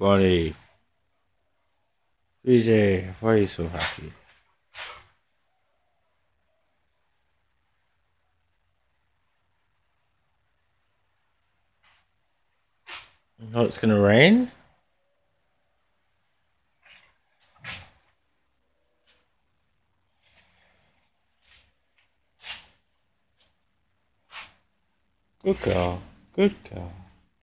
Bonnie, BJ, why are you so happy? Oh, it's gonna rain? Good girl. Good girl.